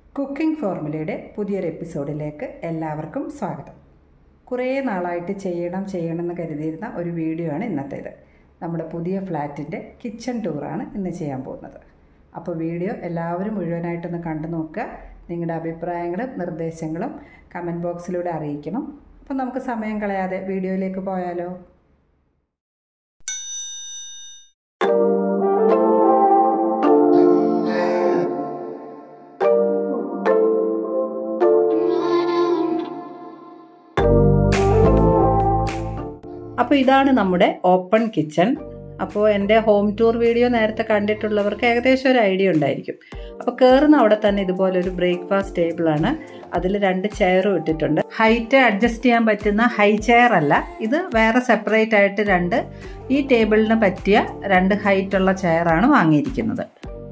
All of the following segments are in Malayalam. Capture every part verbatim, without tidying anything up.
കുക്കിംഗ് ഫോർമുലയുടെ പുതിയൊരു എപ്പിസോഡിലേക്ക് എല്ലാവർക്കും സ്വാഗതം. കുറേ നാളായിട്ട് ചെയ്യണം ചെയ്യണം എന്ന് കരുതിയിരുന്ന ഒരു വീഡിയോ ആണ് ഇന്നത്തേത്. നമ്മുടെ പുതിയ ഫ്ലാറ്റിൻ്റെ കിച്ചൺ ടൂറാണ് ഇന്ന് ചെയ്യാൻ പോകുന്നത്. അപ്പോൾ വീഡിയോ എല്ലാവരും മുഴുവനായിട്ടൊന്ന് കണ്ടു നോക്കുക. നിങ്ങളുടെ അഭിപ്രായങ്ങളും നിർദ്ദേശങ്ങളും കമൻറ്റ് ബോക്സിലൂടെ അറിയിക്കണം. അപ്പോൾ നമുക്ക് സമയം കളയാതെ വീഡിയോയിലേക്ക് പോയാലോ? അപ്പോൾ ഇതാണ് നമ്മുടെ ഓപ്പൺ കിച്ചൺ. അപ്പോൾ എൻ്റെ ഹോം ടൂർ വീഡിയോ നേരത്തെ കണ്ടിട്ടുള്ളവർക്ക് ഏകദേശം ഒരു ഐഡിയ ഉണ്ടായിരിക്കും. അപ്പോൾ കയറുന്ന അവിടെ തന്നെ ഇതുപോലൊരു ബ്രേക്ക്ഫാസ്റ്റ് ടേബിളാണ്. അതിൽ രണ്ട് ചെയറും ഇട്ടിട്ടുണ്ട്. ഹൈറ്റ് അഡ്ജസ്റ്റ് ചെയ്യാൻ പറ്റുന്ന ഹൈ ചെയർ അല്ല, ഇത് വേറെ സെപ്പറേറ്റ് ആയിട്ട് രണ്ട് ഈ ടേബിളിന് പറ്റിയ രണ്ട് ഹൈറ്റുള്ള ചെയറാണ് വാങ്ങിയിരിക്കുന്നത്.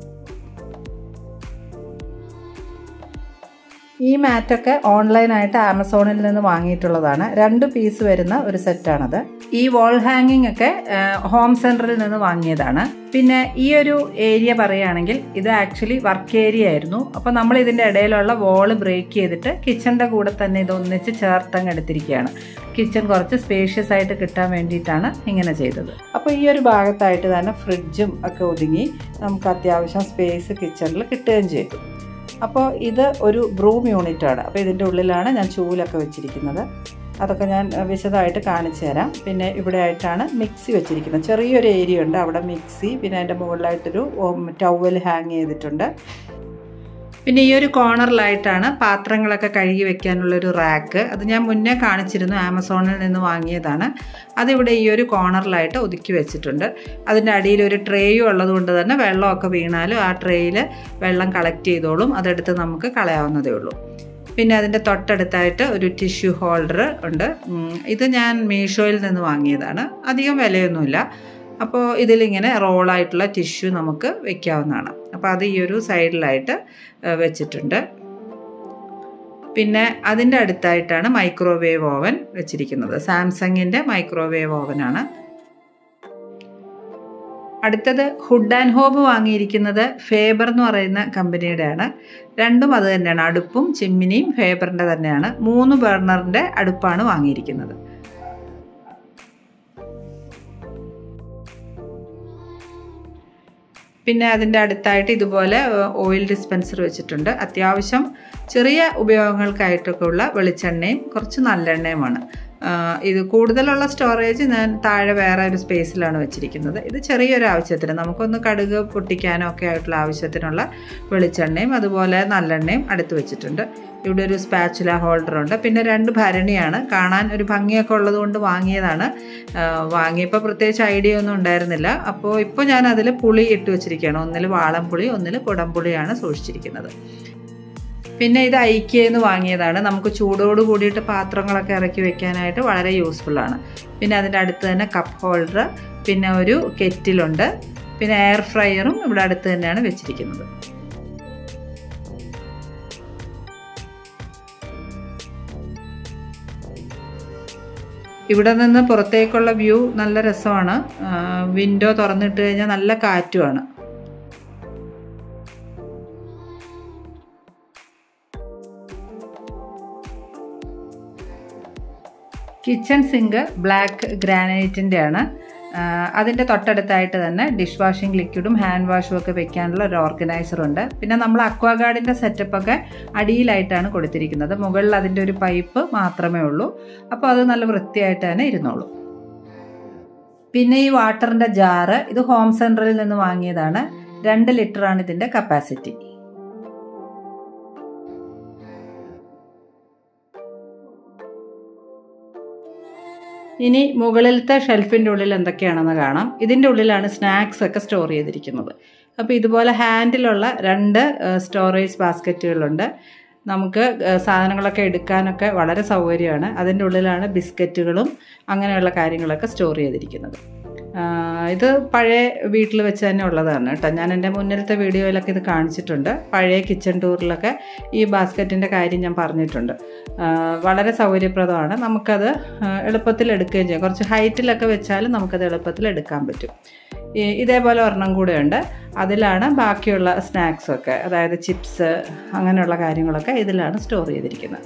ഈ മാറ്റൊക്കെ ഓൺലൈനായിട്ട് ആമസോണിൽ നിന്ന് വാങ്ങിയിട്ടുള്ളതാണ്. രണ്ട് പീസ് വരുന്ന ഒരു സെറ്റാണത്. ഈ വാൾ ഹാങ്ങിങ് ഒക്കെ ഹോം സെന്ററിൽ നിന്ന് വാങ്ങിയതാണ്. പിന്നെ ഈ ഒരു ഏരിയ പറയുകയാണെങ്കിൽ ഇത് ആക്ച്വലി വർക്ക് ഏരിയ ആയിരുന്നു. അപ്പോൾ നമ്മൾ ഇതിൻ്റെ ഇടയിലുള്ള വാള് ബ്രേക്ക് ചെയ്തിട്ട് കിച്ചണിൻ്റെ കൂടെ തന്നെ ഇത് ഒന്നിച്ച് ചേർത്തങ്ങ് എടുത്തിരിക്കുകയാണ്. കിച്ചൺ കുറച്ച് സ്പേഷ്യസ് ആയിട്ട് കിട്ടാൻ വേണ്ടിയിട്ടാണ് ഇങ്ങനെ ചെയ്തത്. അപ്പോൾ ഈ ഒരു ഭാഗത്തായിട്ട് തന്നെ ഫ്രിഡ്ജും ഒക്കെ ഒതുങ്ങി നമുക്ക് അത്യാവശ്യം സ്പേസ് കിച്ചണിൽ കിട്ടുകയും ചെയ്തു. അപ്പോൾ ഇത് ഒരു ബ്രൂം യൂണിറ്റാണ്. അപ്പോൾ ഇതിൻ്റെ ഉള്ളിലാണ് ഞാൻ ചൂലൊക്കെ വെച്ചിരിക്കുന്നത്. അതൊക്കെ ഞാൻ വിശദമായിട്ട് കാണിച്ചു തരാം. പിന്നെ ഇവിടെ ആയിട്ടാണ് മിക്സി വെച്ചിരിക്കുന്നത്. ചെറിയൊരു ഏരിയ ഉണ്ട്, അവിടെ മിക്സി. പിന്നെ അതിൻ്റെ മുകളിലായിട്ടൊരു ടവൽ ഹാങ് ചെയ്തിട്ടുണ്ട്. പിന്നെ ഈ ഒരു കോർണറിലായിട്ടാണ് പാത്രങ്ങളൊക്കെ കഴുകി വെക്കാനുള്ളൊരു റാക്ക്. അത് ഞാൻ മുന്നേ കാണിച്ചിരുന്നു, ആമസോണിൽ നിന്ന് വാങ്ങിയതാണ്. അതിവിടെ ഈ ഒരു കോർണറിലായിട്ട് ഒതുക്കി വെച്ചിട്ടുണ്ട്. അതിൻ്റെ അടിയിൽ ഒരു ട്രേയും ഉള്ളതുകൊണ്ട് തന്നെ വെള്ളമൊക്കെ വീണാലും ആ ട്രേയിൽ വെള്ളം കളക്ട് ചെയ്തോളും. അതെടുത്ത് നമുക്ക് കളയാവുന്നതേ ഉള്ളൂ. പിന്നെ അതിൻ്റെ തൊട്ടടുത്തായിട്ട് ഒരു ടിഷ്യൂ ഹോൾഡർ ഉണ്ട്. ഇത് ഞാൻ മീഷോയിൽ നിന്ന് വാങ്ങിയതാണ്. അധികം വിലയൊന്നുമില്ല. അപ്പോൾ ഇതിലിങ്ങനെ റോളായിട്ടുള്ള ടിഷ്യൂ നമുക്ക് വെക്കാവുന്നതാണ്. അപ്പോൾ അത് ഈ ഒരു സൈഡിലായിട്ട് വെച്ചിട്ടുണ്ട്. പിന്നെ അതിൻ്റെ അടുത്തായിട്ടാണ് മൈക്രോവേവ് ഓവൻ വെച്ചിരിക്കുന്നത്. സാംസങ്ങിൻ്റെ മൈക്രോവേവ് ഓവനാണ്. അടുത്തത് ഹുഡ് ആൻഡ് ഹോബ് വാങ്ങിയിരിക്കുന്നത് ഫേബർ എന്ന് പറയുന്ന കമ്പനിയുടെയാണ്. രണ്ടും അത് തന്നെയാണ്. അടുപ്പും ചിമ്മിനിയും ഫേബറിൻ്റെ തന്നെയാണ്. മൂന്ന് ബർണറിൻ്റെ അടുപ്പാണ് വാങ്ങിയിരിക്കുന്നത്. പിന്നെ അതിൻ്റെ അടുത്തായിട്ട് ഇതുപോലെ ഓയിൽ ഡിസ്പെൻസർ വെച്ചിട്ടുണ്ട്. അത്യാവശ്യം ചെറിയ ഉപയോഗങ്ങൾക്കായിട്ടൊക്കെ ഉള്ള വെളിച്ചെണ്ണയും കുറച്ച് നല്ലെണ്ണയുമാണ്. ഇത് കൂടുതലുള്ള സ്റ്റോറേജ് ഞാൻ താഴെ വേറെ ഒരു സ്പേസിലാണ് വെച്ചിരിക്കുന്നത്. ഇത് ചെറിയൊരു ആവശ്യത്തിന് നമുക്കൊന്ന് കടുക് പൊട്ടിക്കാനോ ഒക്കെ ആയിട്ടുള്ള ആവശ്യത്തിനുള്ള വെളിച്ചെണ്ണയും അതുപോലെ നല്ലെണ്ണയും അടുത്ത് വെച്ചിട്ടുണ്ട്. ഇവിടെ ഒരു സ്പാച്ചുല ഹോൾഡറുണ്ട്. പിന്നെ രണ്ട് ഭരണിയാണ്. കാണാൻ ഒരു ഭംഗിയൊക്കെ ഉള്ളത് കൊണ്ട് വാങ്ങിയതാണ്. വാങ്ങിയപ്പോൾ പ്രത്യേകിച്ച് ഐഡിയ ഒന്നും ഉണ്ടായിരുന്നില്ല. അപ്പോൾ ഇപ്പോൾ ഞാൻ അതിൽ പുളി ഇട്ട് വെച്ചിരിക്കുകയാണ്. ഒന്നിൽ വാളംപുളി, ഒന്നിൽ കുടംപുളിയാണ് സൂക്ഷിച്ചിരിക്കുന്നത്. പിന്നെ ഇത് ഐക്യന്ന് വാങ്ങിയതാണ്. നമുക്ക് ചൂടോട് കൂടിയിട്ട് പാത്രങ്ങളൊക്കെ ഇറക്കി വെക്കാനായിട്ട് വളരെ യൂസ്ഫുള്ളാണ്. പിന്നെ അതിൻ്റെ അടുത്ത് തന്നെ കപ്പ് ഹോൾഡർ, പിന്നെ ഒരു കെറ്റിലുണ്ട്. പിന്നെ എയർ ഫ്രയറും ഇവിടെ അടുത്ത് തന്നെയാണ് വെച്ചിരിക്കുന്നത്. ഇവിടെ നിന്ന് പുറത്തേക്കുള്ള വ്യൂ നല്ല രസമാണ്. വിൻഡോ തുറന്നിട്ട് കഴിഞ്ഞാൽ നല്ല കാറ്റുമാണ്. കിച്ചൺ സിങ്ക് ബ്ലാക്ക് ഗ്രാനൈറ്റിൻ്റെ ആണ്. അതിൻ്റെ തൊട്ടടുത്തായിട്ട് തന്നെ ഡിഷ് വാഷിംഗ് ലിക്വിഡും ഹാൻഡ് വാഷും ഒക്കെ വെക്കാനുള്ള ഒരു ഓർഗനൈസറുണ്ട്. പിന്നെ നമ്മൾ അക്വാഗാർഡിൻ്റെ സെറ്റപ്പൊക്കെ അടിയിലായിട്ടാണ് കൊടുത്തിരിക്കുന്നത്. മുകളിൽ അതിൻ്റെ ഒരു പൈപ്പ് മാത്രമേ ഉള്ളൂ. അപ്പോൾ അത് നല്ല വൃത്തിയായിട്ട് തന്നെ ഇരുന്നോളൂ. പിന്നെ ഈ വാട്ടറിൻ്റെ ജാറ് ഇത് ഹോം സെൻറ്ററിൽ നിന്ന് വാങ്ങിയതാണ്. രണ്ട് ലിറ്ററാണ് ഇതിൻ്റെ കപ്പാസിറ്റി. ഇനി മുകളിലത്തെ ഷെൽഫിൻ്റെ ഉള്ളിൽ എന്തൊക്കെയാണെന്ന് കാണാം. ഇതിൻ്റെ ഉള്ളിലാണ് സ്നാക്സ് ഒക്കെ സ്റ്റോർ ചെയ്തിരിക്കുന്നത്. അപ്പോൾ ഇതുപോലെ ഹാൻഡിലുള്ള രണ്ട് സ്റ്റോറേജ് ബാസ്ക്കറ്റുകളുണ്ട്. നമുക്ക് സാധനങ്ങളൊക്കെ എടുക്കാനൊക്കെ വളരെ സൗകര്യമാണ്. അതിൻ്റെ ഉള്ളിലാണ് ബിസ്ക്കറ്റുകളും അങ്ങനെയുള്ള കാര്യങ്ങളൊക്കെ സ്റ്റോർ ചെയ്തിരിക്കുന്നത്. ഇത് പഴയ വീട്ടിൽ വെച്ച് തന്നെ ഉള്ളതാണ് കേട്ടോ. ഞാൻ എൻ്റെ മുന്നിലത്തെ വീഡിയോയിലൊക്കെ ഇത് കാണിച്ചിട്ടുണ്ട്. പഴയ കിച്ചൺ ടൂറിലൊക്കെ ഈ ബാസ്ക്കറ്റിൻ്റെ കാര്യം ഞാൻ പറഞ്ഞിട്ടുണ്ട്. വളരെ സൗകര്യപ്രദമാണ്. നമുക്കത് എളുപ്പത്തിൽ എടുക്കുകയും ചെയ്യാം. കുറച്ച് ഹൈറ്റിലൊക്കെ വെച്ചാലും നമുക്കത് എളുപ്പത്തിൽ എടുക്കാൻ പറ്റും. ഇതേപോലെ ഒരെണ്ണം കൂടെയുണ്ട്. അതിലാണ് ബാക്കിയുള്ള സ്നാക്സൊക്കെ, അതായത് ചിപ്സ് അങ്ങനെയുള്ള കാര്യങ്ങളൊക്കെ ഇതിലാണ് സ്റ്റോർ ചെയ്തിരിക്കുന്നത്.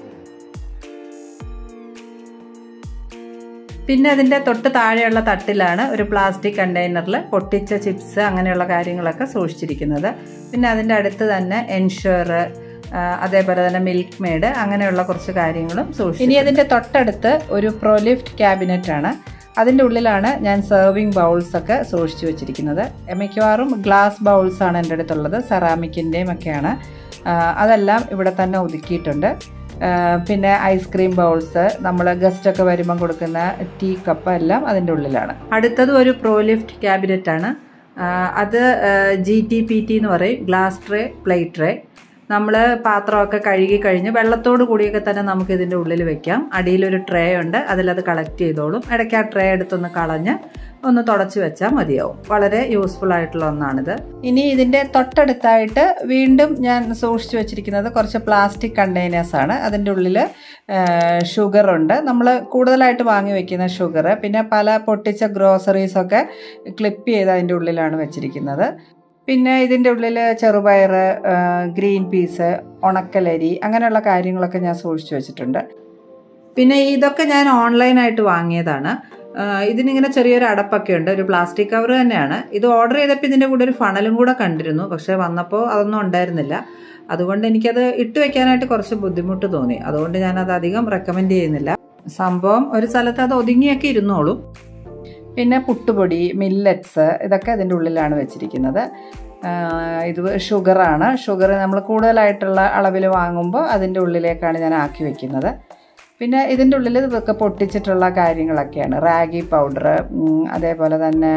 പിന്നെ അതിൻ്റെ തൊട്ട് താഴെയുള്ള തട്ടിലാണ് ഒരു പ്ലാസ്റ്റിക് കണ്ടെയ്നറിൽ പൊട്ടിച്ച ചിപ്സ് അങ്ങനെയുള്ള കാര്യങ്ങളൊക്കെ സൂക്ഷിച്ചിരിക്കുന്നത്. പിന്നെ അതിൻ്റെ അടുത്ത് തന്നെ എൻഷുർ, അതേപോലെ തന്നെ മിൽക്ക് മെയ്ഡ് അങ്ങനെയുള്ള കുറച്ച് കാര്യങ്ങളും സൂക്ഷിച്ചു. ഇനി അതിൻ്റെ തൊട്ടടുത്ത് ഒരു പ്രൊലിഫ്റ്റ് ക്യാബിനറ്റാണ്. അതിൻ്റെ ഉള്ളിലാണ് ഞാൻ സെർവിങ് ബൗൾസൊക്കെ സൂക്ഷിച്ചു വെച്ചിരിക്കുന്നത്. മിക്കവാറും ഗ്ലാസ് ബൗൾസാണ് എൻ്റെ അടുത്തുള്ളത്, സെറാമിക്കിൻ്റെയും ഒക്കെയാണ്. അതെല്ലാം ഇവിടെ തന്നെ ഒതുക്കിയിട്ടുണ്ട്. പിന്നെ ഐസ്ക്രീം ബൗൾസ്, നമ്മൾ ഗസ്റ്റൊക്കെ വരുമ്പം കൊടുക്കുന്ന ടീ കപ്പ് എല്ലാം അതിൻ്റെ ഉള്ളിലാണ്. അടുത്തത് ഒരു പ്രോലിഫ്റ്റ് ക്യാബിനറ്റാണ്. അത് ജി ടി പി ടി എന്ന് പറയും, ഗ്ലാസ് ട്രേ, പ്ലേറ്റ് ട്രേ. നമ്മൾ പാത്രമൊക്കെ കഴുകി കഴിഞ്ഞ് വെള്ളത്തോട് കൂടിയൊക്കെ തന്നെ നമുക്ക് ഇതിൻ്റെ ഉള്ളിൽ വെക്കാം. അടിയിലൊരു ട്രേ ഉണ്ട്, അതിലത് കളക്ട് ചെയ്തോളും. ഇടയ്ക്ക് ആ ട്രേ എടുത്തൊന്ന് കളഞ്ഞ് ഒന്ന് തുടച്ച് വെച്ചാൽ മതിയാവും. വളരെ യൂസ്ഫുൾ ആയിട്ടുള്ള ഒന്നാണിത്. ഇനി ഇതിൻ്റെ തൊട്ടടുത്തായിട്ട് വീണ്ടും ഞാൻ സൂക്ഷിച്ചു വെച്ചിരിക്കുന്നത് കുറച്ച് പ്ലാസ്റ്റിക് കണ്ടെയ്നേഴ്സാണ്. അതിൻ്റെ ഉള്ളിൽ ഷുഗറുണ്ട്, നമ്മൾ കൂടുതലായിട്ട് വാങ്ങി വെക്കുന്ന ഷുഗർ. പിന്നെ പല പൊട്ടിച്ച ഗ്രോസറീസൊക്കെ ക്ലിപ്പ് ചെയ്ത് അതിൻ്റെ ഉള്ളിലാണ് വെച്ചിരിക്കുന്നത്. പിന്നെ ഇതിൻ്റെ ഉള്ളിൽ ചെറുപയർ, ഗ്രീൻ പീസ്, ഉണക്കലരി അങ്ങനെയുള്ള കാര്യങ്ങളൊക്കെ ഞാൻ സൂക്ഷിച്ചു വെച്ചിട്ടുണ്ട്. പിന്നെ ഇതൊക്കെ ഞാൻ ഓൺലൈനായിട്ട് വാങ്ങിയതാണ്. ഇതിനിങ്ങനെ ചെറിയൊരു അടപ്പൊക്കെ ഉണ്ട്, ഒരു പ്ലാസ്റ്റിക് കവർ തന്നെയാണ്. ഇത് ഓർഡർ ചെയ്തപ്പോൾ ഇതിൻ്റെ കൂടെ ഒരു ഫണലും കൂടെ കണ്ടിരുന്നു, പക്ഷേ വന്നപ്പോൾ അതൊന്നും ഉണ്ടായിരുന്നില്ല. അതുകൊണ്ട് എനിക്കത് ഇട്ട് വെക്കാനായിട്ട് കുറച്ച് ബുദ്ധിമുട്ട് തോന്നി. അതുകൊണ്ട് ഞാനത് അധികം റെക്കമെൻഡ് ചെയ്യുന്നില്ല. സംഭവം ഒരു സ്ഥലത്ത് അത് ഒതുങ്ങിയൊക്കെ ഇരുന്നോളും. പിന്നെ പുട്ടുപൊടി, മില്ലറ്റ്സ് ഇതൊക്കെ അതിൻ്റെ ഉള്ളിലാണ് വെച്ചിരിക്കുന്നത്. ഇത് ഷുഗറാണ്. ഷുഗർ നമ്മൾ കൂടുതലായിട്ടുള്ള അളവിൽ വാങ്ങുമ്പോൾ അതിൻ്റെ ഉള്ളിലേക്കാണ് ഞാൻ ആക്കി വെക്കുന്നത്. പിന്നെ ഇതിൻ്റെ ഉള്ളിൽ ഇതൊക്കെ പൊട്ടിച്ചിട്ടുള്ള കാര്യങ്ങളൊക്കെയാണ്. റാഗി പൗഡർ, അതേപോലെ തന്നെ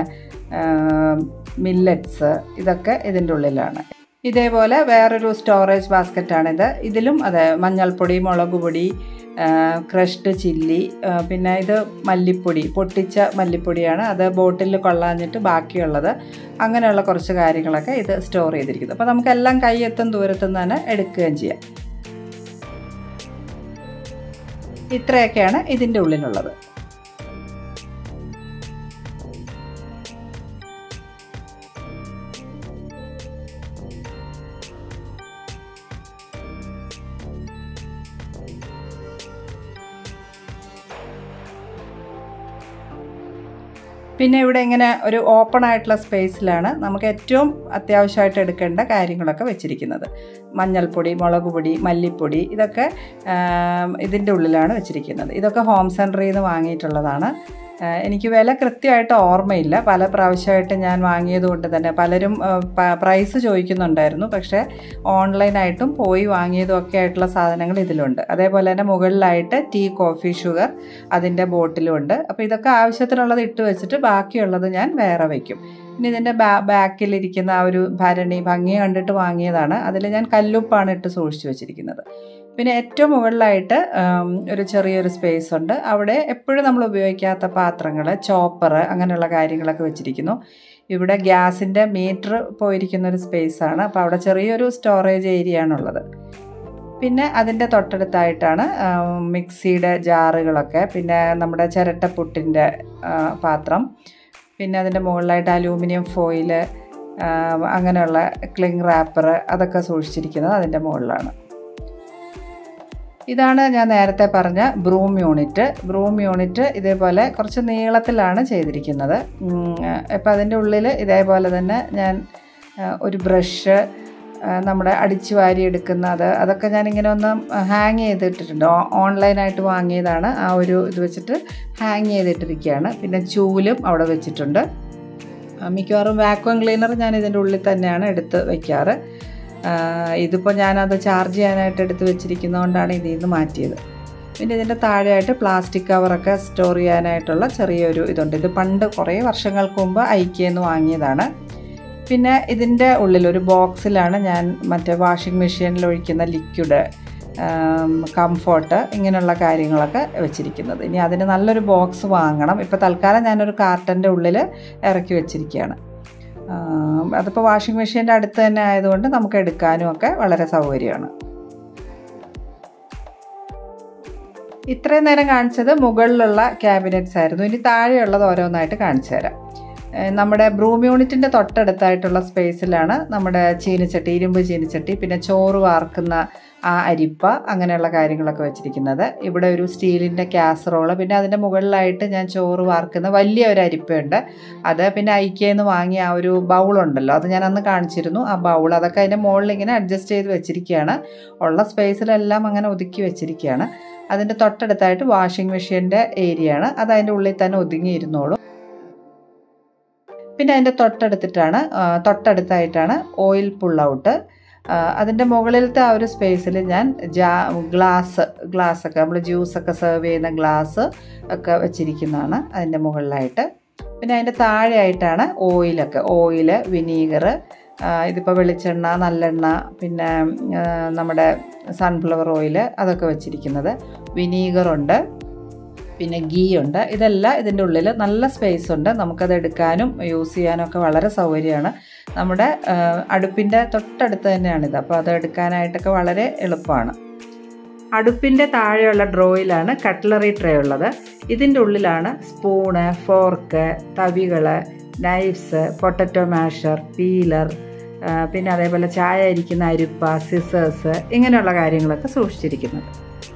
മില്ലറ്റ്സ് ഇതൊക്കെ ഇതിൻ്റെ ഉള്ളിലാണ്. ഇതേപോലെ വേറൊരു സ്റ്റോറേജ് ബാസ്ക്കറ്റാണിത്. ഇതിലും അതെ മഞ്ഞൾപ്പൊടി, മുളക് പൊടി, ക്രഷ്ഡ് ചില്ലി, പിന്നെ ഇത് മല്ലിപ്പൊടി, പൊട്ടിച്ച മല്ലിപ്പൊടിയാണ്. അത് ബോട്ടിൽ കൊള്ളാഞ്ഞിട്ട് ബാക്കിയുള്ളത്, അങ്ങനെയുള്ള കുറച്ച് കാര്യങ്ങളൊക്കെ ഇത് സ്റ്റോർ ചെയ്തിരിക്കുന്നത്. അപ്പോൾ നമുക്കെല്ലാം കൈയെത്തും ദൂരത്തുനിന്ന് തന്നെ എടുക്കുകയും ചെയ്യാം. ഇത്രയൊക്കെയാണ് ഇതിൻ്റെ ഉള്ളിലുള്ളത്. പിന്നെ ഇവിടെ ഇങ്ങനെ ഒരു ഓപ്പൺ ആയിട്ടുള്ള സ്പേസിലാണ് നമുക്ക് ഏറ്റവും അത്യാവശ്യമായിട്ട് എടുക്കേണ്ട കാര്യങ്ങളൊക്കെ വെച്ചിരിക്കുന്നത്. മഞ്ഞൾപ്പൊടി, മുളക് പൊടി, മല്ലിപ്പൊടി ഇതൊക്കെ ഇതിൻ്റെ ഉള്ളിലാണ് വെച്ചിരിക്കുന്നത്. ഇതൊക്കെ ഹോം സെൻറ്ററിൽ നിന്ന് വാങ്ങിയിട്ടുള്ളതാണ്. എനിക്ക് വില കൃത്യമായിട്ട് ഓർമ്മയില്ല. പല പ്രാവശ്യമായിട്ട് ഞാൻ വാങ്ങിയത് കൊണ്ട് തന്നെ പലരും പ്രൈസ് ചോദിക്കുന്നുണ്ടായിരുന്നു. പക്ഷേ ഓൺലൈനായിട്ടും പോയി വാങ്ങിയതും ഒക്കെ ആയിട്ടുള്ള സാധനങ്ങൾ ഇതിലുണ്ട്. അതേപോലെ തന്നെ മുകളിലായിട്ട് ടീ, കോഫി, ഷുഗർ അതിൻ്റെ ബോട്ടിലും ഉണ്ട്. അപ്പോൾ ഇതൊക്കെ ആവശ്യത്തിനുള്ളത് ഇട്ട് വെച്ചിട്ട് ബാക്കിയുള്ളത് ഞാൻ വേറെ വയ്ക്കും. പിന്നെ ഇതിൻ്റെ ബാ ബാക്കിലിരിക്കുന്ന ആ ഒരു ഭരണി ഭംഗി കണ്ടിട്ട് വാങ്ങിയതാണ്. അതിൽ ഞാൻ കല്ലുപ്പാണ് ഇട്ട് സൂക്ഷിച്ചു വെച്ചിരിക്കുന്നത്. പിന്നെ ഏറ്റവും മുകളിലായിട്ട് ഒരു ചെറിയൊരു സ്പേസ് ഉണ്ട്. അവിടെ എപ്പോഴും നമ്മൾ ഉപയോഗിക്കാത്ത പാത്രങ്ങൾ, ചോപ്പർ അങ്ങനെയുള്ള കാര്യങ്ങളൊക്കെ വെച്ചിരിക്കുന്നു. ഇവിടെ ഗ്യാസിൻ്റെ മീറ്റർ പോയിരിക്കുന്നൊരു സ്പേസാണ്. അപ്പോൾ അവിടെ ചെറിയൊരു സ്റ്റോറേജ് ഏരിയ ആണുള്ളത്. പിന്നെ അതിൻ്റെ തൊട്ടടുത്തായിട്ടാണ് മിക്സിയുടെ ജാറുകളൊക്കെ, പിന്നെ നമ്മുടെ ചിരട്ടപ്പുട്ടിൻ്റെ പാത്രം, പിന്നെ അതിൻ്റെ മുകളിലായിട്ട് അലൂമിനിയം ഫോയില്, അങ്ങനെയുള്ള ക്ലിങ് റാപ്പർ അതൊക്കെ സൂക്ഷിച്ചിരിക്കുന്നത് അതിൻ്റെ മുകളിലാണ്. ഇതാണ് ഞാൻ നേരത്തെ പറഞ്ഞ ബ്രൂം യൂണിറ്റ്. ബ്രൂം യൂണിറ്റ് ഇതേപോലെ കുറച്ച് നീളത്തിലാണ് ചെയ്തിരിക്കുന്നത്. ഇപ്പം അതിൻ്റെ ഉള്ളിൽ ഇതേപോലെ തന്നെ ഞാൻ ഒരു ബ്രഷ്, നമ്മുടെ അടിച്ചു വാരി എടുക്കുന്നത് അതൊക്കെ ഞാനിങ്ങനെ ഒന്ന് ഹാങ് ചെയ്തിട്ടിട്ടുണ്ട്. ഓൺലൈനായിട്ട് വാങ്ങിയതാണ്. ആ ഒരു ഇത് വെച്ചിട്ട് ഹാങ് ചെയ്തിട്ടിരിക്കുകയാണ്. പിന്നെ ചൂലും അവിടെ വെച്ചിട്ടുണ്ട്. മിക്കവാറും വാക്വം ക്ലീനർ ഞാൻ ഇതിൻ്റെ ഉള്ളിൽ തന്നെയാണ് എടുത്ത് വയ്ക്കാറ്. ഇതിപ്പോൾ ഞാനത് ചാർജ് ചെയ്യാനായിട്ട് എടുത്ത് വെച്ചിരിക്കുന്നതുകൊണ്ടാണ് ഇതിൽ നിന്ന് മാറ്റിയത്. പിന്നെ ഇതിൻ്റെ താഴെയായിട്ട് പ്ലാസ്റ്റിക് കവറൊക്കെ സ്റ്റോർ ചെയ്യാനായിട്ടുള്ള ചെറിയൊരു ഇതുണ്ട്. ഇത് പണ്ട് കുറേ വർഷങ്ങൾക്ക് മുമ്പ് ഐക്യയിൽ വാങ്ങിയതാണ്. പിന്നെ ഇതിൻ്റെ ഉള്ളിലൊരു ബോക്സിലാണ് ഞാൻ മറ്റേ വാഷിംഗ് മെഷീനിൽ ഒഴിക്കുന്ന ലിക്വിഡ് കംഫോർട്ട്, ഇങ്ങനെയുള്ള കാര്യങ്ങളൊക്കെ വെച്ചിരിക്കുന്നത്. ഇനി അതിന് നല്ലൊരു ബോക്സ് വാങ്ങണം. ഇപ്പോൾ തൽക്കാലം ഞാനൊരു കാർട്ടൻ്റെ ഉള്ളിൽ ഇറക്കി വെച്ചിരിക്കുകയാണ്. അതിപ്പോൾ വാഷിംഗ് മെഷീൻ്റെ അടുത്ത് തന്നെ ആയതുകൊണ്ട് നമുക്ക് എടുക്കാനും ഒക്കെ വളരെ സൗകര്യമാണ്. ഇത്രയും നേരം കാണിച്ചത് മുകളിലുള്ള ക്യാബിനറ്റ്സ് ആയിരുന്നു. ഇനി താഴെയുള്ളത് ഓരോന്നായിട്ട് കാണിച്ചു തരാം. നമ്മുടെ ബ്രൂം യൂണിറ്റിൻ്റെ തൊട്ടടുത്തായിട്ടുള്ള സ്പേസിലാണ് നമ്മുടെ ചീനിച്ചട്ടി, ഇരുമ്പ് ചീനിച്ചട്ടി, പിന്നെ ചോറ് വാർക്കുന്ന ആ അരിപ്പ, അങ്ങനെയുള്ള കാര്യങ്ങളൊക്കെ വെച്ചിരിക്കുന്നത്. ഇവിടെ ഒരു സ്റ്റീലിൻ്റെ കാസറോള്, പിന്നെ അതിൻ്റെ മുകളിലായിട്ട് ഞാൻ ചോറ് വാർക്കുന്ന വലിയ ഒരു അരിപ്പയുണ്ട്. അത് പിന്നെ ഐക്കേന്ന് വാങ്ങിയ ആ ഒരു ബൗളുണ്ടല്ലോ, അത് ഞാൻ അന്ന് കാണിച്ചിരുന്നു. ആ ബൗൾ അതൊക്കെ അതിൻ്റെ മുകളിൽ ഇങ്ങനെ അഡ്ജസ്റ്റ് ചെയ്ത് വെച്ചിരിക്കുകയാണ്. ഉള്ള സ്പേസിലെല്ലാം അങ്ങനെ ഒതുക്കി വെച്ചിരിക്കുകയാണ്. അതിൻ്റെ തൊട്ടടുത്തായിട്ട് വാഷിംഗ് മെഷീൻ്റെ ഏരിയ ആണ്. അത് അതിൻ്റെ ഉള്ളിൽ തന്നെ ഒതുങ്ങിയിരുന്നോളും. പിന്നെ അതിൻ്റെ തൊട്ടടുത്തിട്ടാണ് തൊട്ടടുത്തായിട്ടാണ് ഓയിൽ പുൾ ഔട്ട്. അതിൻ്റെ മുകളിലത്തെ ആ ഒരു സ്പേസിൽ ഞാൻ ജാ ഗ്ലാസ് ഗ്ലാസ്സൊക്കെ നമ്മൾ ജ്യൂസൊക്കെ സെർവ് ചെയ്യുന്ന ഗ്ലാസ് ഒക്കെ വെച്ചിരിക്കുന്നതാണ് അതിൻ്റെ മുകളിലായിട്ട്. പിന്നെ അതിൻ്റെ താഴെയായിട്ടാണ് ഓയിലൊക്കെ, ഓയില്, വിനീഗർ, ഇതിപ്പോൾ വെളിച്ചെണ്ണ, നല്ലെണ്ണ, പിന്നെ നമ്മുടെ സൺഫ്ലവർ ഓയിൽ, അതൊക്കെ വെച്ചിരിക്കുന്നത്. വിനീഗറുണ്ട്, പിന്നെ ഗീ ഉണ്ട്. ഇതെല്ലാം ഇതിൻ്റെ ഉള്ളിൽ നല്ല സ്പേസ് ഉണ്ട്. നമുക്കത് എടുക്കാനും യൂസ് ചെയ്യാനും ഒക്കെ വളരെ സൗകര്യമാണ്. നമ്മുടെ അടുപ്പിൻ്റെ തൊട്ടടുത്ത് തന്നെയാണിത്. അപ്പോൾ അത് എടുക്കാനായിട്ടൊക്കെ വളരെ എളുപ്പമാണ്. അടുപ്പിൻ്റെ താഴെയുള്ള ഡ്രോയിലാണ് കട്ട്ലറി ട്രേ ഉള്ളത്. ഇതിൻ്റെ ഉള്ളിലാണ് സ്പൂണ്, ഫോർക്ക്, തവികൾ, നൈഫ്സ്, പൊട്ടറ്റോ മാഷർ, പീലർ, പിന്നെ അതേപോലെ ചായ അരിക്കുന്ന അരിപ്പ, സിസേഴ്സ്, ഇങ്ങനെയുള്ള കാര്യങ്ങളൊക്കെ സൂക്ഷിച്ചിരിക്കുന്നത്.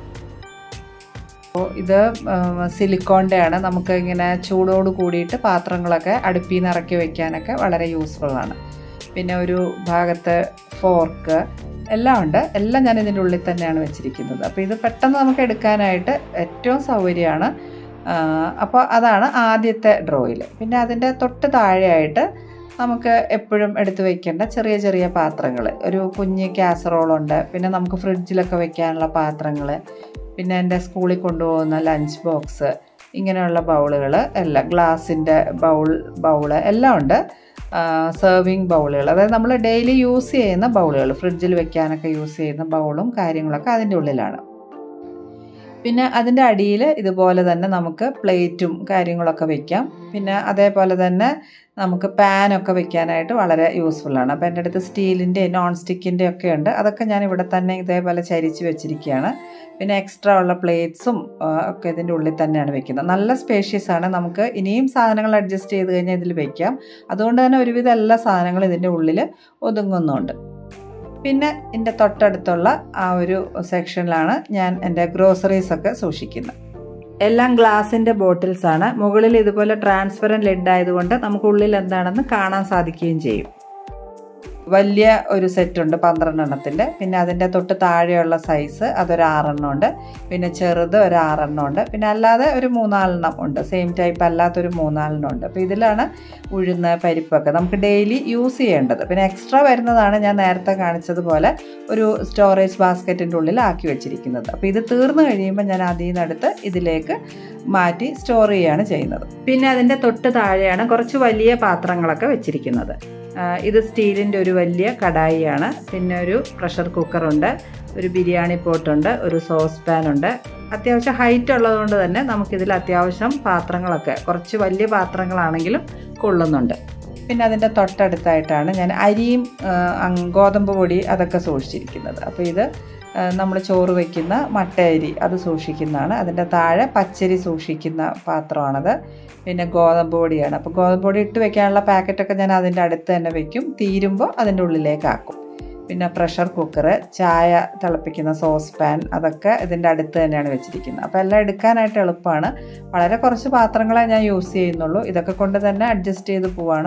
അപ്പോൾ ഇത് സിലിക്കോണിൻ്റെ ആണ്. നമുക്ക് ഇങ്ങനെ ചൂടോട് കൂടിയിട്ട് പാത്രങ്ങളൊക്കെ അടുപ്പിൽ നിന്ന് ഇറക്കി വയ്ക്കാനൊക്കെ വളരെ യൂസ്ഫുള്ളാണ്. പിന്നെ ഒരു ഭാഗത്ത് ഫോർക്ക് എല്ലാം ഉണ്ട്. എല്ലാം ഞാൻ ഇതിൻ്റെ ഉള്ളിൽ തന്നെയാണ് വെച്ചിരിക്കുന്നത്. അപ്പോൾ ഇത് പെട്ടെന്ന് നമുക്ക് എടുക്കാനായിട്ട് ഏറ്റവും സൗകര്യമാണ്. അപ്പോൾ അതാണ് ആദ്യത്തെ ഡ്രോയിൽ. പിന്നെ അതിൻ്റെ തൊട്ട് താഴെയായിട്ട് നമുക്ക് എപ്പോഴും എടുത്ത് വയ്ക്കേണ്ട ചെറിയ ചെറിയ പാത്രങ്ങൾ, ഒരു കുഞ്ഞ് കാസറോളുണ്ട്. പിന്നെ നമുക്ക് ഫ്രിഡ്ജിലൊക്കെ വെക്കാനുള്ള പാത്രങ്ങൾ, പിന്നെ എൻ്റെ സ്കൂളിൽ കൊണ്ടുപോകുന്ന ലഞ്ച് ബോക്സ്, ഇങ്ങനെയുള്ള ബൗളുകൾ എല്ലാം, ഗ്ലാസിൻ്റെ ബൗൾ ബൗള് എല്ലാം ഉണ്ട്. സെർവിങ് ബൗളുകൾ, അതായത് നമ്മൾ ഡെയിലി യൂസ് ചെയ്യുന്ന ബൗളുകൾ, ഫ്രിഡ്ജിൽ വെക്കാനൊക്കെ യൂസ് ചെയ്യുന്ന ബൗളും കാര്യങ്ങളൊക്കെ അതിൻ്റെ ഉള്ളിലാണ്. പിന്നെ അതിൻ്റെ അടിയിൽ ഇതുപോലെ തന്നെ നമുക്ക് പ്ലേറ്റും കാര്യങ്ങളൊക്കെ വെക്കാം. പിന്നെ അതേപോലെ തന്നെ നമുക്ക് പാനൊക്കെ വെക്കാനായിട്ട് വളരെ യൂസ്ഫുള്ളാണ്. അപ്പോൾ എൻ്റെ അടുത്ത് സ്റ്റീലിൻ്റെ, നോൺ സ്റ്റിക്കിൻ്റെ ഒക്കെ ഉണ്ട്. അതൊക്കെ ഞാൻ ഇവിടെ തന്നെ ഇതേപോലെ ചരിച്ച് വെച്ചിരിക്കുകയാണ്. പിന്നെ എക്സ്ട്രാ ഉള്ള പ്ലേറ്റ്സും ഒക്കെ ഇതിൻ്റെ ഉള്ളിൽ തന്നെയാണ് വെക്കുന്നത്. നല്ല സ്പേഷ്യസ് ആണ്. നമുക്ക് ഇനിയും സാധനങ്ങൾ അഡ്ജസ്റ്റ് ചെയ്ത് കഴിഞ്ഞാൽ ഇതിൽ വെക്കാം. അതുകൊണ്ട് തന്നെ ഒരുവിധം എല്ലാ സാധനങ്ങളും ഇതിൻ്റെ ഉള്ളിൽ ഒതുങ്ങുന്നുണ്ട്. പിന്നെ എൻ്റെ തൊട്ടടുത്തുള്ള ആ ഒരു സെക്ഷനിലാണ് ഞാൻ എൻ്റെ ഗ്രോസറീസൊക്കെ സൂക്ഷിക്കുന്നത്. എല്ലാം ഗ്ലാസിൻ്റെ ബോട്ടിൽസാണ്. മുകളിൽ ഇതുപോലെ ട്രാൻസ്പെറൻറ്റ് ലിഡ് ആയതുകൊണ്ട് നമുക്ക് ഉള്ളിൽ എന്താണെന്ന് കാണാൻ സാധിക്കുകയും ചെയ്യും. വലിയ ഒരു സെറ്റുണ്ട് പന്ത്രണ്ടെണ്ണത്തിൻ്റെ. പിന്നെ അതിൻ്റെ തൊട്ട് താഴെയുള്ള സൈസ് അതൊരു ആറെണ്ണം ഉണ്ട്. പിന്നെ ചെറുത് ഒരു ആറെണ്ണം ഉണ്ട്. പിന്നെ അല്ലാതെ ഒരു മൂന്നാലെണ്ണം ഉണ്ട്, സെയിം ടൈപ്പ് അല്ലാത്തൊരു മൂന്നാലെണ്ണം ഉണ്ട്. അപ്പോൾ ഇതിലാണ് ഉഴുന്ന്, പരിപ്പൊക്കെ നമുക്ക് ഡെയിലി യൂസ് ചെയ്യേണ്ടത്. പിന്നെ എക്സ്ട്രാ വരുന്നതാണ് ഞാൻ നേരത്തെ കാണിച്ചതുപോലെ ഒരു സ്റ്റോറേജ് ബാസ്ക്കറ്റിൻ്റെ ഉള്ളിൽ ആക്കി വെച്ചിരിക്കുന്നത്. അപ്പോൾ ഇത് തീർന്നു കഴിയുമ്പോൾ ഞാൻ അതിൽ നിന്നെടുത്ത് ഇതിലേക്ക് മാറ്റി സ്റ്റോർ ചെയ്യുകയാണ് ചെയ്യുന്നത്. പിന്നെ അതിൻ്റെ തൊട്ട് താഴെയാണ് കുറച്ച് വലിയ പാത്രങ്ങളൊക്കെ വെച്ചിരിക്കുന്നത്. ഇത് സ്റ്റീലിൻ്റെ ഒരു വലിയ കടായിയാണ്. പിന്നെ ഒരു പ്രഷർ കുക്കറുണ്ട്, ഒരു ബിരിയാണി പോട്ടുണ്ട്, ഒരു സോസ് പാൻ ഉണ്ട്. അത്യാവശ്യം ഹൈറ്റ് ഉള്ളതുകൊണ്ട് തന്നെ നമുക്കിതിൽ അത്യാവശ്യം പാത്രങ്ങളൊക്കെ കുറച്ച് വലിയ പാത്രങ്ങളാണെങ്കിലും കൊള്ളുന്നുണ്ട്. പിന്നെ അതിൻ്റെ തൊട്ടടുത്തായിട്ടാണ് ഞാൻ അരിയും ഗോതമ്പ് പൊടി അതൊക്കെ സൂക്ഷിച്ചിരിക്കുന്നത്. അപ്പോൾ ഇത് നമ്മൾ ചോറ് വയ്ക്കുന്ന മട്ടയരി അത് സൂക്ഷിക്കുന്നതാണ്. അതിൻ്റെ താഴെ പച്ചരി സൂക്ഷിക്കുന്ന പാത്രമാണത്. പിന്നെ ഗോതമ്പ് പൊടിയാണ്. അപ്പോൾ ഗോതമ്പ് പൊടി ഇട്ട് വെക്കാനുള്ള പാക്കറ്റൊക്കെ ഞാൻ അതിൻ്റെ അടുത്ത് തന്നെ വെക്കും. തീരുമ്പോൾ അതിൻ്റെ ഉള്ളിലേക്കാക്കും. പിന്നെ പ്രഷർ കുക്കർ, ചായ തിളപ്പിക്കുന്ന സോസ് പാൻ, അതൊക്കെ ഇതിൻ്റെ അടുത്ത് തന്നെയാണ് വെച്ചിരിക്കുന്നത്. അപ്പോൾ എല്ലാം എടുക്കാനായിട്ട് എളുപ്പമാണ്. വളരെ കുറച്ച് പാത്രങ്ങളെ ഞാൻ യൂസ് ചെയ്യുന്നുള്ളൂ. ഇതൊക്കെ കൊണ്ട് തന്നെ അഡ്ജസ്റ്റ് ചെയ്ത് പോവാണ്.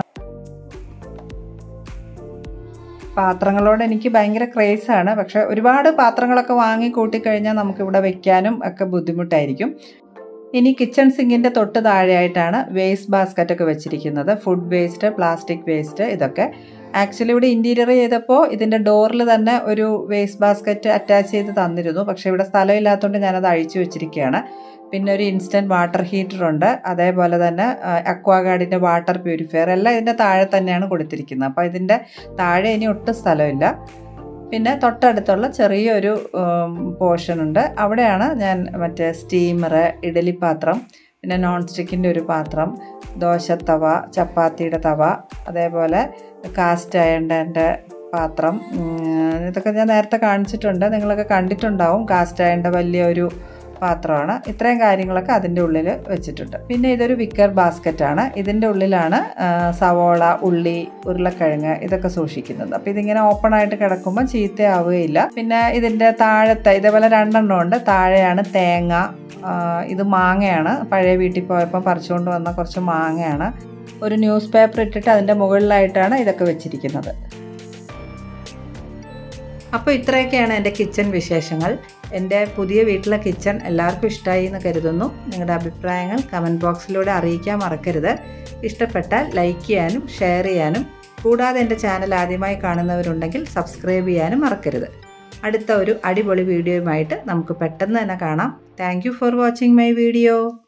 പാത്രങ്ങളോട് എനിക്ക് ഭയങ്കര ക്രേസാണ്. പക്ഷെ ഒരുപാട് പാത്രങ്ങളൊക്കെ വാങ്ങി കൂട്ടിക്കഴിഞ്ഞാൽ നമുക്കിവിടെ വെക്കാനും ഒക്കെ ബുദ്ധിമുട്ടായിരിക്കും. ഇനി കിച്ചൺ സിങ്കിൻ്റെ തൊട്ട് താഴെയായിട്ടാണ് വേസ്റ്റ് ബാസ്ക്കറ്റൊക്കെ വെച്ചിരിക്കുന്നത്. ഫുഡ് വേസ്റ്റ്, പ്ലാസ്റ്റിക് വേസ്റ്റ്, ഇതൊക്കെ. ആക്ച്വലി ഇവിടെ ഇൻറ്റീരിയർ ചെയ്തപ്പോൾ ഇതിൻ്റെ ഡോറിൽ തന്നെ ഒരു വേസ്റ്റ് ബാസ്ക്കറ്റ് അറ്റാച്ച് ചെയ്ത് തന്നിരുന്നു. പക്ഷേ ഇവിടെ സ്ഥലമില്ലാത്തതുകൊണ്ട് ഞാനത് അഴിച്ചു വെച്ചിരിക്കുകയാണ്. പിന്നെ ഒരു ഇൻസ്റ്റൻറ്റ് വാട്ടർ ഹീറ്ററുണ്ട്. അതേപോലെ തന്നെ അക്വാഗാർഡിൻ്റെ വാട്ടർ പ്യൂരിഫയർ എല്ലാം ഇതിൻ്റെ താഴെ തന്നെയാണ് കൊടുത്തിരിക്കുന്നത്. അപ്പോൾ ഇതിൻ്റെ താഴെ ഇനി ഒട്ടും സ്ഥലമില്ല. പിന്നെ തൊട്ടടുത്തുള്ള ചെറിയൊരു പോർഷൻ ഉണ്ട്, അവിടെയാണ് ഞാൻ മറ്റേ സ്റ്റീമർ, ഇഡലി പാത്രം, പിന്നെ നോൺ സ്റ്റിക്കിൻ്റെ ഒരു പാത്രം, ദോശത്തവ, ചപ്പാത്തിയുടെ തവ, അതേപോലെ കാസ്റ്റ് അയണിൻ്റെ പാത്രം, ഇതൊക്കെ ഞാൻ നേരത്തെ കാണിച്ചിട്ടുണ്ട്, നിങ്ങളൊക്കെ കണ്ടിട്ടുണ്ടാവും. കാസ്റ്റ് അയണിൻ്റെ വലിയൊരു പാത്രമാണ്. ഇത്രയും കാര്യങ്ങളൊക്കെ അതിൻ്റെ ഉള്ളിൽ വെച്ചിട്ടുണ്ട്. പിന്നെ ഇതൊരു വിക്കർ ബാസ്ക്കറ്റാണ്. ഇതിൻ്റെ ഉള്ളിലാണ് സവോള, ഉള്ളി, ഉരുളക്കിഴങ്ങ് ഇതൊക്കെ സൂക്ഷിക്കുന്നത്. അപ്പോൾ ഇതിങ്ങനെ ഓപ്പൺ ആയിട്ട് കിടക്കുമ്പോൾ ചീത്തയാവുകയില്ല. പിന്നെ ഇതിൻ്റെ താഴത്തെ ഇതേപോലെ രണ്ടെണ്ണം ഉണ്ട്. താഴെയാണ് തേങ്ങ, ഇത് മാങ്ങയാണ്, പഴയ വീട്ടിൽ പോയപ്പോൾ പറിച്ചുകൊണ്ട് വന്ന കുറച്ച് മാങ്ങയാണ്. ഒരു ന്യൂസ് പേപ്പർ ഇട്ടിട്ട് അതിൻ്റെ മുകളിലായിട്ടാണ് ഇതൊക്കെ വെച്ചിരിക്കുന്നത്. അപ്പോൾ ഇത്രയൊക്കെയാണ് എൻ്റെ കിച്ചൺ വിശേഷങ്ങൾ. എൻ്റെ പുതിയ വീട്ടിലെ കിച്ചൺ എല്ലാവർക്കും ഇഷ്ടമായി എന്ന് കരുതുന്നു. നിങ്ങളുടെ അഭിപ്രായങ്ങൾ കമൻറ്റ് ബോക്സിലൂടെ അറിയിക്കാൻ മറക്കരുത്. ഇഷ്ടപ്പെട്ടാൽ ലൈക്ക് ചെയ്യാനും ഷെയർ ചെയ്യാനും, കൂടാതെ എൻ്റെ ചാനൽ ആദ്യമായി കാണുന്നവരുണ്ടെങ്കിൽ സബ്സ്ക്രൈബ് ചെയ്യാനും മറക്കരുത്. അടുത്ത ഒരു അടിപൊളി വീഡിയോയുമായിട്ട് നമുക്ക് പെട്ടെന്ന് തന്നെ കാണാം. Thank you for watching my video.